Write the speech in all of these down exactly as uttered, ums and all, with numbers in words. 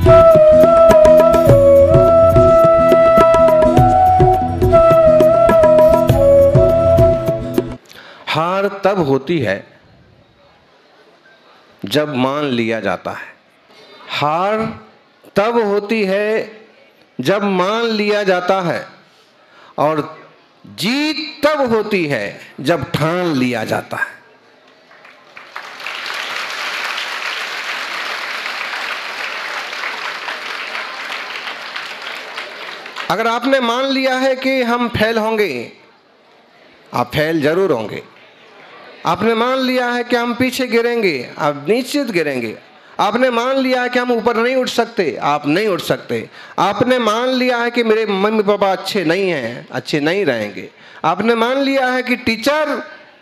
हार तब होती है जब मान लिया जाता है। हार तब होती है जब मान लिया जाता है, और जीत तब होती है जब ठान लिया जाता है। अगर आपने मान लिया है कि हम फेल होंगे, आप फेल जरूर होंगे। आपने मान लिया है कि हम पीछे गिरेंगे, आप निश्चित गिरेंगे। आपने मान लिया है कि हम ऊपर नहीं उठ सकते, आप नहीं उठ सकते। आपने मान लिया है कि मेरे मम्मी पापा अच्छे नहीं हैं, अच्छे नहीं रहेंगे। आपने मान लिया है कि टीचर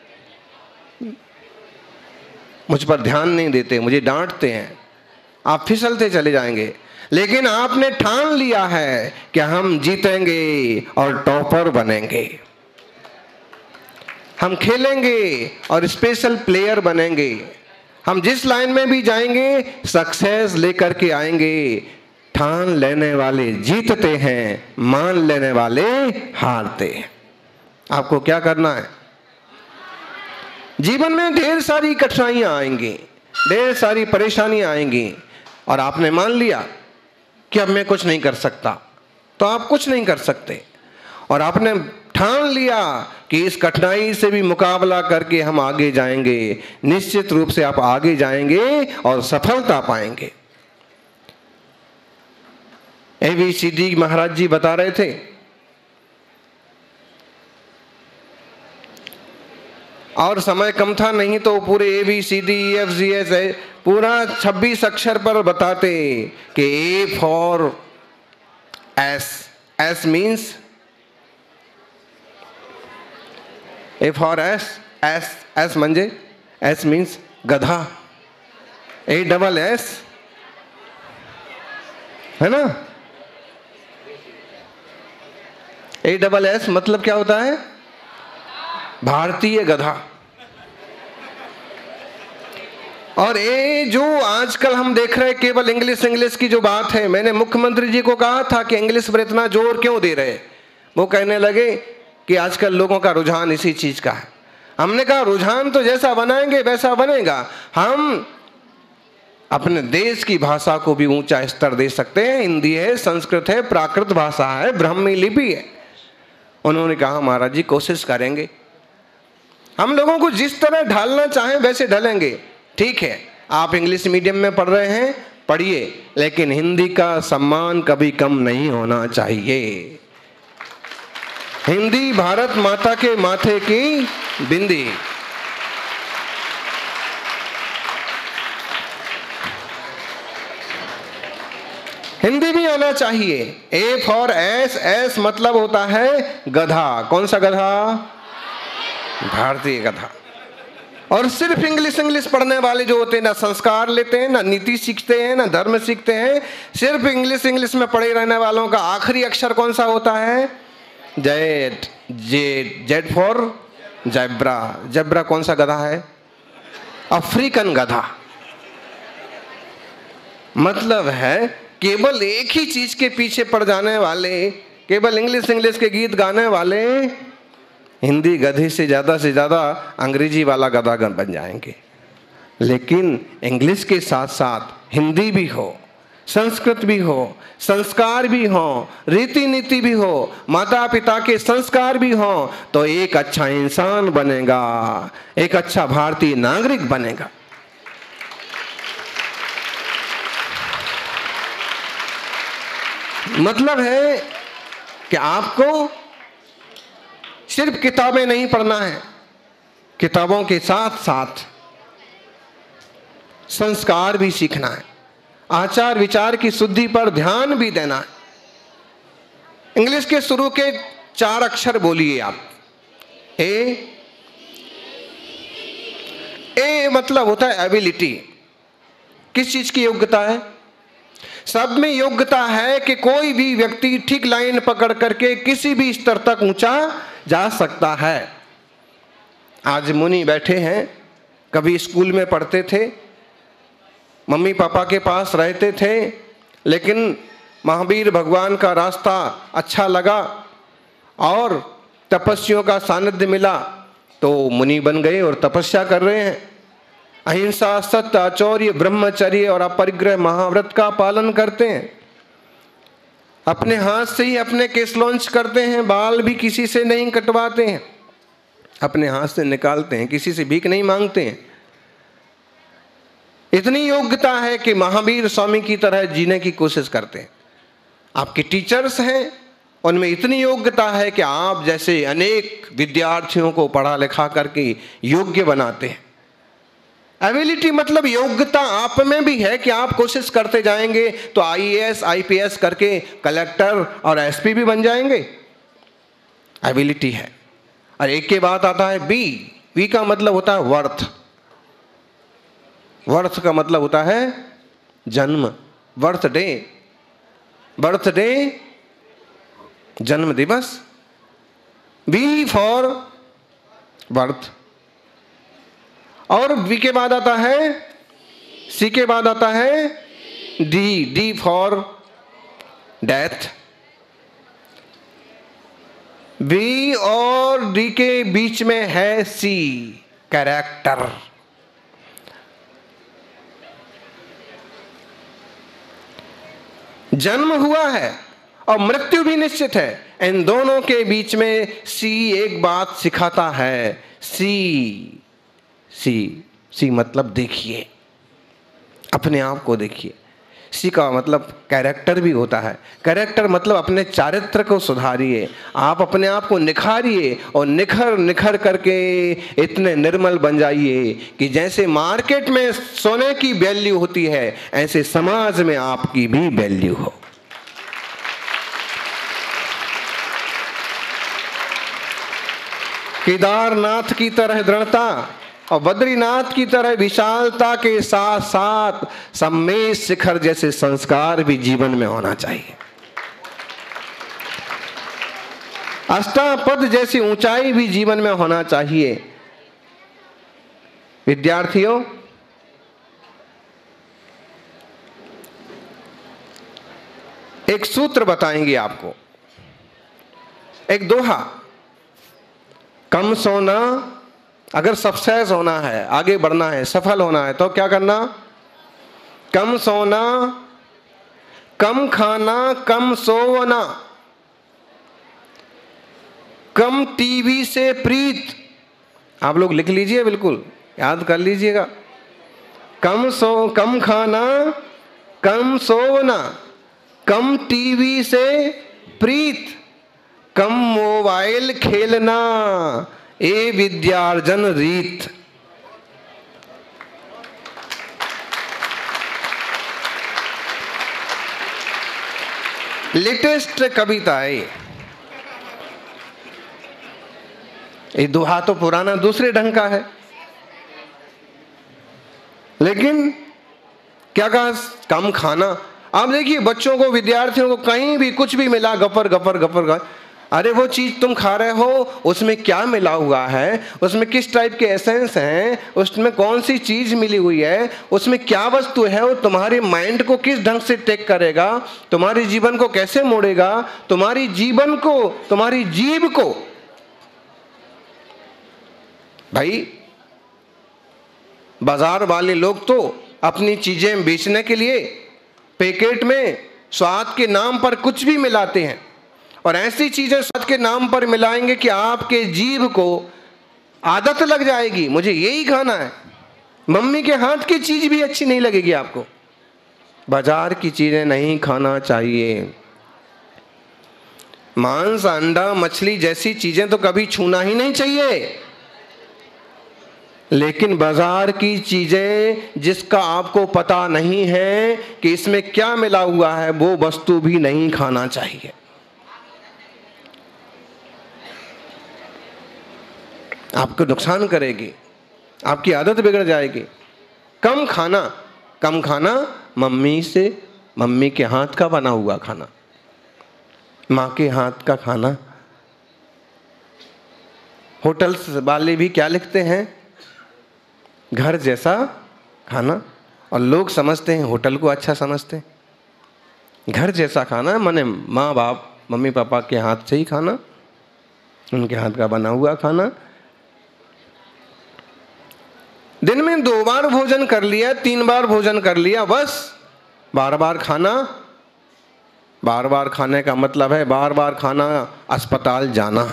मुझ पर ध्यान नहीं देते, मुझे डांटते हैं, आप फिसलते चले जाएंगे। लेकिन आपने ठान लिया है कि हम जीतेंगे और टॉपर बनेंगे, हम खेलेंगे और स्पेशल प्लेयर बनेंगे। हम जिस लाइन में भी जाएंगे सक्सेस लेकर के आएंगे। ठान लेने वाले जीतते हैं, मान लेने वाले हारते हैं। आपको क्या करना है? जीवन में ढेर सारी कठिनाइयां आएंगी, ढेर सारी परेशानियां आएंगी, और आपने मान लिया कि अब मैं कुछ नहीं कर सकता, तो आप कुछ नहीं कर सकते। और आपने ठान लिया कि इस कठिनाई से भी मुकाबला करके हम आगे जाएंगे, निश्चित रूप से आप आगे जाएंगे और सफलता पाएंगे। एबीसीडी महाराज जी बता रहे थे, और समय कम था, नहीं तो पूरे A B C D E F G H पूरा छब्बीस अक्षर पर बताते कि A for S, S means A for S, S S म्हणजे एस मीन्स गधा, ए डबल एस है ना। ए डबल एस मतलब क्या होता है? भारतीय गधा। और ये जो आजकल हम देख रहे हैं केवल इंग्लिश इंग्लिश की जो बात है, मैंने मुख्यमंत्री जी को कहा था कि इंग्लिश पर इतना जोर क्यों दे रहे। वो कहने लगे कि आजकल लोगों का रुझान इसी चीज का है। हमने कहा रुझान तो जैसा बनाएंगे वैसा बनेगा। हम अपने देश की भाषा को भी ऊंचा स्तर दे सकते हैं। हिंदी है, संस्कृत है, प्राकृत भाषा है, ब्राह्मी लिपि है। उन्होंने कहा महाराज जी कोशिश करेंगे, हम लोगों को जिस तरह ढालना चाहें वैसे ढलेंगे। ठीक है, आप इंग्लिश मीडियम में पढ़ रहे हैं, पढ़िए, लेकिन हिंदी का सम्मान कभी कम नहीं होना चाहिए। हिंदी भारत माता के माथे की बिंदी। हिंदी भी आना चाहिए। ए फॉर एस, एस मतलब होता है गधा। कौन सा गधा? भारतीय गधा। और सिर्फ इंग्लिश इंग्लिश पढ़ने वाले जो होते हैं, ना संस्कार लेते हैं, ना नीति सीखते हैं, ना धर्म सीखते हैं। सिर्फ इंग्लिश इंग्लिश में पढ़े रहने वालों का आखिरी अक्षर कौन सा होता है? Z. Z, Z for zebra. Zebra कौन सा गधा है? अफ्रीकन गधा। मतलब है केवल एक ही चीज के पीछे पड़ जाने वाले, केवल इंग्लिश इंग्लिश के गीत गाने वाले हिंदी गधे से ज्यादा से ज्यादा अंग्रेजी वाला गधा बन जाएंगे। लेकिन इंग्लिश के साथ साथ हिंदी भी हो, संस्कृत भी हो, संस्कार भी हो, रीति नीति भी हो, माता पिता के संस्कार भी हो, तो एक अच्छा इंसान बनेगा, एक अच्छा भारतीय नागरिक बनेगा। मतलब है कि आपको सिर्फ किताबें नहीं पढ़ना है, किताबों के साथ साथ संस्कार भी सीखना है, आचार विचार की शुद्धि पर ध्यान भी देना है। इंग्लिश के शुरू के चार अक्षर बोलिए आप। ए, ए मतलब होता है एबिलिटी। किस चीज की योग्यता है? सब में योग्यता है कि कोई भी व्यक्ति ठीक लाइन पकड़ करके किसी भी स्तर तक ऊंचा जा सकता है। आज मुनि बैठे हैं, कभी स्कूल में पढ़ते थे, मम्मी पापा के पास रहते थे, लेकिन महावीर भगवान का रास्ता अच्छा लगा और तपस्वियों का सानिध्य मिला तो मुनि बन गए और तपस्या कर रहे हैं। अहिंसा, सत्य, आचौर्य, ब्रह्मचर्य और अपरिग्रह महाव्रत का पालन करते हैं। अपने हाथ से ही अपने केस लॉन्च करते हैं, बाल भी किसी से नहीं कटवाते हैं, अपने हाथ से निकालते हैं, किसी से भीख नहीं मांगते हैं। इतनी योग्यता है कि महावीर स्वामी की तरह जीने की कोशिश करते हैं। आपके टीचर्स हैं, उनमें इतनी योग्यता है कि आप जैसे अनेक विद्यार्थियों को पढ़ा लिखा करके योग्य बनाते हैं। एबिलिटी मतलब योग्यता आप में भी है कि आप कोशिश करते जाएंगे तो I A S, I P S करके कलेक्टर और एस पी भी बन जाएंगे। एबिलिटी है। और एक के बाद आता है बी। बी का मतलब होता है वर्थ। वर्थ का मतलब होता है जन्म, बर्थडे। बर्थडे जन्म दिवस। B for birth. और बी के बाद आता है सी के बाद आता है D. D for death. B और डी के बीच में है सी, कैरेक्टर। जन्म हुआ है और मृत्यु भी निश्चित है। इन दोनों के बीच में सी एक बात सिखाता है। सी सी सी मतलब देखिए, अपने आप को देखिए। सी का मतलब कैरेक्टर भी होता है। कैरेक्टर मतलब अपने चारित्र को सुधारिए, आप अपने आप को निखारिए और निखर निखर करके इतने निर्मल बन जाइए कि जैसे मार्केट में सोने की वैल्यू होती है ऐसे समाज में आपकी भी वैल्यू हो। केदारनाथ की तरह दृढ़ता और बद्रीनाथ की तरह विशालता के साथ साथ सम्मेश शिखर जैसे संस्कार भी जीवन में होना चाहिए। अष्टापद जैसी ऊंचाई भी जीवन में होना चाहिए। विद्यार्थियों, एक सूत्र बताएंगे आपको, एक दोहा। कम सोना, अगर सक्सेस होना है, आगे बढ़ना है, सफल होना है तो क्या करना? कम सोना, कम खाना, कम सोना, कम टीवी से प्रीत। आप लोग लिख लीजिए, बिल्कुल याद कर लीजिएगा। कम सो कम खाना, कम सोना, कम टीवी से प्रीत, कम मोबाइल खेलना, ए विद्यार्जन रीत। लेटेस्ट कविता है ये। दोहा तो पुराना दूसरे ढंग का है, लेकिन क्या कहा? कम खाना। आप देखिए बच्चों को, विद्यार्थियों को कहीं भी कुछ भी मिला, गपर गपर गपर गपर। अरे वो चीज तुम खा रहे हो, उसमें क्या मिला हुआ है, उसमें किस टाइप के एसेंस हैं, उसमें कौन सी चीज मिली हुई है, उसमें क्या वस्तु है, वो तुम्हारे माइंड को किस ढंग से टेक करेगा, तुम्हारे जीवन को कैसे मोड़ेगा, तुम्हारी जीवन को, तुम्हारी जीव को। भाई बाजार वाले लोग तो अपनी चीजें बेचने के लिए पैकेट में स्वाद के नाम पर कुछ भी मिलाते हैं, और ऐसी चीजें स्वाद के नाम पर मिलाएंगे कि आपके जीभ को आदत लग जाएगी, मुझे यही खाना है। मम्मी के हाथ की चीज भी अच्छी नहीं लगेगी आपको। बाजार की चीजें नहीं खाना चाहिए। मांस, अंडा, मछली जैसी चीजें तो कभी छूना ही नहीं चाहिए, लेकिन बाजार की चीजें जिसका आपको पता नहीं है कि इसमें क्या मिला हुआ है, वो वस्तु भी नहीं खाना चाहिए। आपको नुकसान करेगी, आपकी आदत बिगड़ जाएगी। कम खाना, कम खाना मम्मी से, मम्मी के हाथ का बना हुआ खाना, माँ के हाथ का खाना। होटल्स वाले भी क्या लिखते हैं? घर जैसा खाना। और लोग समझते हैं, होटल को अच्छा समझते हैं। घर जैसा खाना, माने माँ बाप मम्मी पापा के हाथ से ही खाना, उनके हाथ का बना हुआ खाना। दिन में दो बार भोजन कर लिया, तीन बार भोजन कर लिया, बस बार बार खाना। बार बार खाने का मतलब है बार बार खाना, अस्पताल जाना।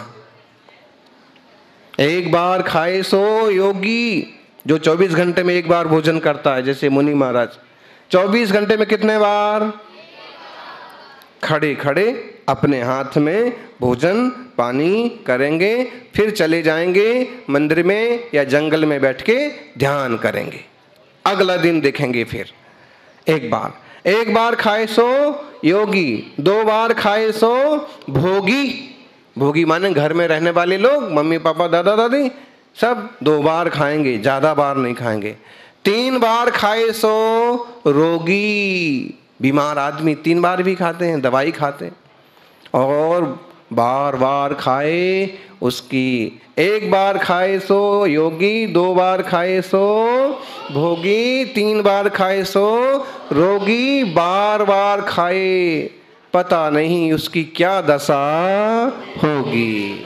एक बार खाए सो योगी, जो चौबीस घंटे में एक बार भोजन करता है, जैसे मुनि महाराज चौबीस घंटे में कितने बार? खड़े खड़े अपने हाथ में भोजन पानी करेंगे, फिर चले जाएंगे मंदिर में या जंगल में बैठ के ध्यान करेंगे। अगला दिन देखेंगे फिर एक बार। एक बार खाए सो योगी, दो बार खाए सो भोगी। भोगी माने घर में रहने वाले लोग, मम्मी पापा दादा दादी सब दो बार खाएंगे, ज्यादा बार नहीं खाएंगे। तीन बार खाए सो रोगी, बीमार आदमी तीन बार भी खाते हैं, दवाई खाते हैं। और बार बार खाए उसकी, एक बार खाए सो योगी, दो बार खाए सो भोगी, तीन बार खाए सो रोगी, बार बार खाए, पता नहीं उसकी क्या दशा होगी।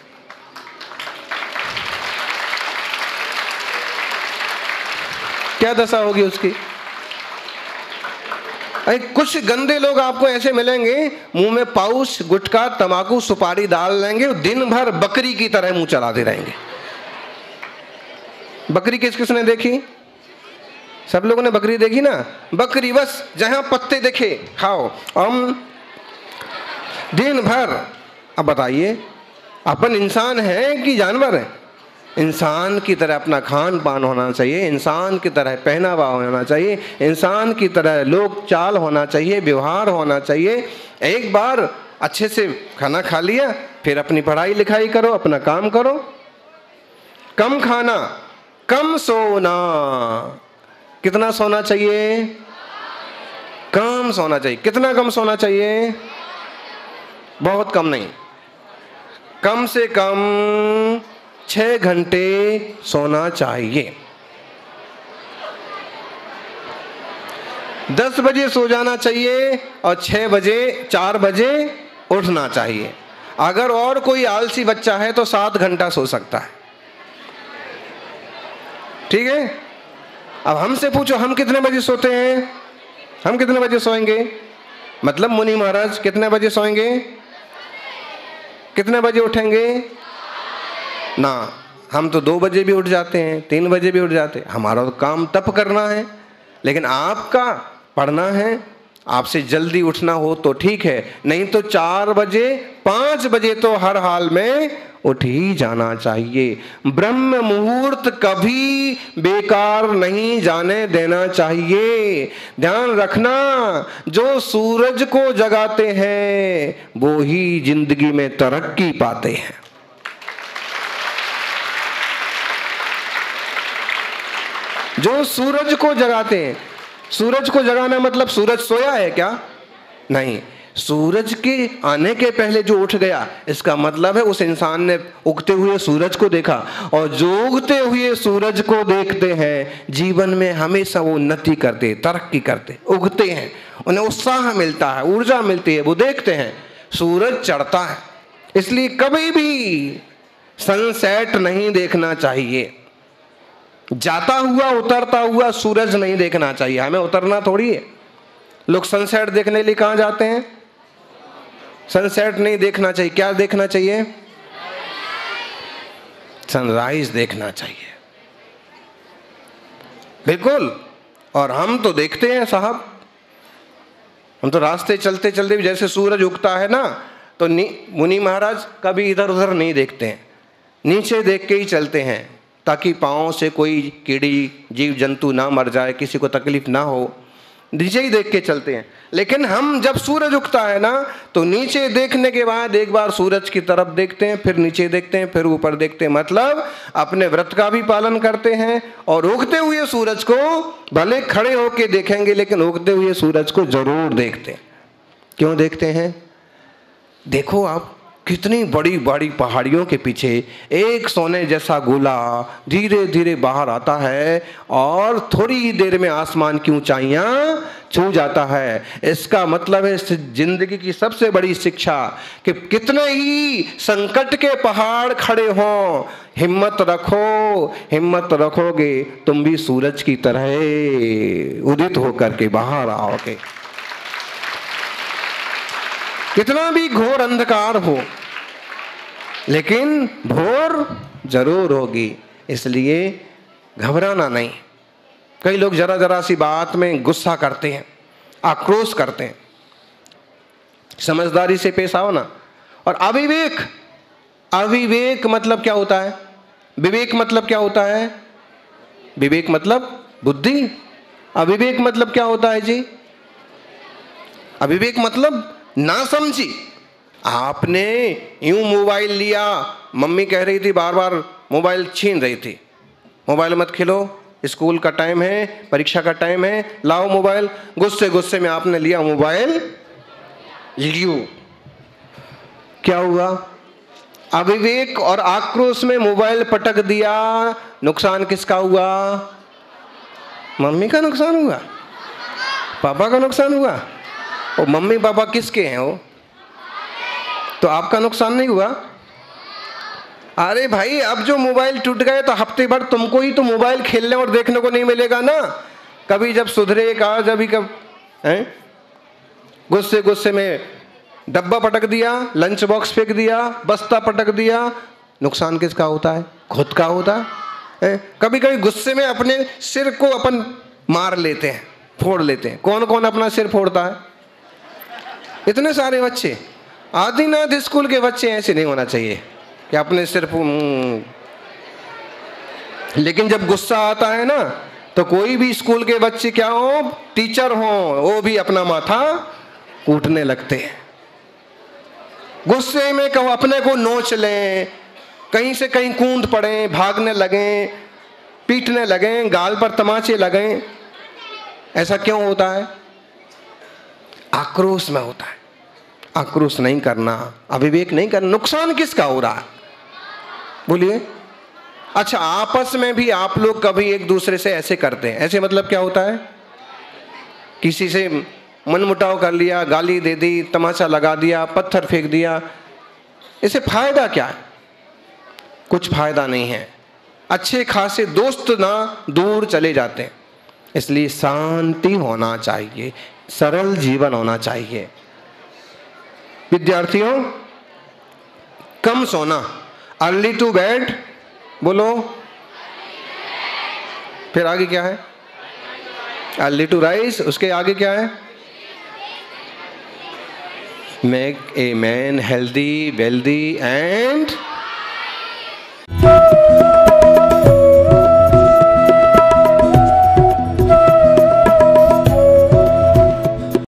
क्या दशा होगी उसकी? अरे कुछ गंदे लोग आपको ऐसे मिलेंगे, मुंह में पाउच गुटखा तंबाकू सुपारी डाल लेंगे, दिन भर बकरी की तरह मुंह चलाते रहेंगे। बकरी किस किसने देखी? सब लोगों ने बकरी देखी ना। बकरी बस जहां पत्ते देखे खाओ, हम दिन भर। अब बताइए अपन इंसान है कि जानवर है? इंसान की तरह अपना खान पान होना चाहिए, इंसान की तरह पहनावा होना चाहिए, इंसान की तरह लोक चाल होना चाहिए, व्यवहार होना चाहिए। एक बार अच्छे से खाना खा लिया, फिर अपनी पढ़ाई लिखाई करो, अपना काम करो। कम खाना, कम सोना। कितना सोना चाहिए? कम सोना चाहिए। कितना कम सोना चाहिए? बहुत कम नहीं, कम से कम छह घंटे सोना चाहिए। दस बजे सो जाना चाहिए और छह बजे चार बजे उठना चाहिए। अगर और कोई आलसी बच्चा है तो सात घंटा सो सकता है। ठीक है? अब हमसे पूछो हम कितने बजे सोते हैं? हम कितने बजे सोएंगे? मतलब मुनि महाराज कितने बजे सोएंगे? कितने बजे उठेंगे? ना, हम तो दो बजे भी उठ जाते हैं, तीन बजे भी उठ जाते हैं। हमारा तो काम तप करना है, लेकिन आपका पढ़ना है। आपसे जल्दी उठना हो तो ठीक है, नहीं तो चार बजे पांच बजे तो हर हाल में उठ ही जाना चाहिए। ब्रह्म मुहूर्त कभी बेकार नहीं जाने देना चाहिए। ध्यान रखना, जो सूरज को जगाते हैं वो ही जिंदगी में तरक्की पाते हैं। जो सूरज को जगाते हैं, सूरज को जगाना मतलब सूरज सोया है क्या? नहीं, सूरज के आने के पहले जो उठ गया, इसका मतलब है उस इंसान ने उगते हुए सूरज को देखा। और जो उगते हुए सूरज को देखते हैं जीवन में हमेशा वो उन्नति करते, तरक्की करते, उगते हैं, उन्हें उत्साह मिलता है, ऊर्जा मिलती है, वो देखते हैं सूरज चढ़ता है। इसलिए कभी भी सनसेट नहीं देखना चाहिए, जाता हुआ उतरता हुआ सूरज नहीं देखना चाहिए। हमें उतरना थोड़ी है। लोग सनसेट देखने के लिए कहां जाते हैं? सनसेट नहीं देखना चाहिए, क्या देखना चाहिए? सनराइज देखना चाहिए। बिल्कुल। और हम तो देखते हैं साहब, हम तो रास्ते चलते चलते भी जैसे सूरज उगता है ना, तो मुनि महाराज कभी इधर उधर नहीं देखते हैं, नीचे देख के ही चलते हैं, ताकि पाँव से कोई कीड़ी जीव जंतु ना मर जाए, किसी को तकलीफ ना हो। नीचे ही देख के चलते हैं। लेकिन हम जब सूरज उगता है ना, तो नीचे देखने के बाद एक बार सूरज की तरफ देखते हैं, फिर नीचे देखते हैं, फिर ऊपर देखते हैं। मतलब अपने व्रत का भी पालन करते हैं और उगते हुए सूरज को भले खड़े होके देखेंगे, लेकिन उगते हुए सूरज को जरूर देखते हैं। क्यों देखते हैं? देखो आप कितनी बड़ी बड़ी पहाड़ियों के पीछे एक सोने जैसा गोला धीरे धीरे बाहर आता है और थोड़ी ही देर में आसमान की ऊंचाइयां छू जाता है। इसका मतलब है इस जिंदगी की सबसे बड़ी शिक्षा कि कितने ही संकट के पहाड़ खड़े हों, हिम्मत रखो, हिम्मत रखोगे तुम भी सूरज की तरह उदित होकर के बाहर आओगे। कितना भी घोर अंधकार हो लेकिन भोर जरूर होगी, इसलिए घबराना नहीं। कई लोग जरा जरा सी बात में गुस्सा करते हैं, आक्रोश करते हैं। समझदारी से पेश आओ ना। और अविवेक, अविवेक मतलब क्या होता है? विवेक मतलब क्या होता है? विवेक मतलब बुद्धि। अविवेक मतलब क्या होता है जी? अविवेक मतलब ना समझी। आपने यूं मोबाइल लिया, मम्मी कह रही थी बार बार, मोबाइल छीन रही थी, मोबाइल मत खेलो, स्कूल का टाइम है, परीक्षा का टाइम है, लाओ मोबाइल। गुस्से गुस्से में आपने लिया मोबाइल, लियो, क्या हुआ? अविवेक और आक्रोश में मोबाइल पटक दिया। नुकसान किसका हुआ? मम्मी का नुकसान हुआ, पापा का नुकसान हुआ। और मम्मी पापा किसके हैं वो? तो आपका नुकसान नहीं हुआ। अरे भाई, अब जो मोबाइल टूट गए तो हफ्ते भर तुमको ही तो मोबाइल खेलने और देखने को नहीं मिलेगा ना। कभी जब सुधरेगा, जब कब हैं? गुस्से गुस्से में डब्बा पटक दिया, लंच बॉक्स फेंक दिया, बस्ता पटक दिया। नुकसान किसका होता है? खुद का होता है। कभी कभी गुस्से में अपने सिर को अपन मार लेते हैं, फोड़ लेते हैं। कौन कौन अपना सिर फोड़ता है? इतने सारे बच्चे। आदिनाथ स्कूल के बच्चे ऐसे नहीं होना चाहिए कि अपने सिर फोड़। लेकिन जब गुस्सा आता है ना, तो कोई भी स्कूल के बच्चे क्या हो, टीचर हो, वो भी अपना माथा कूटने लगते हैं। गुस्से में कहो अपने को नोच लें, कहीं से कहीं कूद पड़े, भागने लगें, पीटने लगें, गाल पर तमाचे लगें। ऐसा क्यों होता है? आक्रोश में होता है। आक्रोश नहीं करना, अविवेक नहीं करना। नुकसान किसका हो रहा है बोलिए? अच्छा, आपस में भी आप लोग कभी एक दूसरे से ऐसे करते हैं। ऐसे मतलब क्या होता है? किसी से मनमुटाव कर लिया, गाली दे दी, तमाचा लगा दिया, पत्थर फेंक दिया। इससे फायदा क्या है? कुछ फायदा नहीं है। अच्छे खासे दोस्त ना दूर चले जाते हैं। इसलिए शांति होना चाहिए, सरल जीवन होना चाहिए। विद्यार्थियों, कम सोना, अर्ली टू बेड, बोलो। फिर आगे क्या है? Early to rise. उसके आगे क्या है? Make a man healthy, wealthy and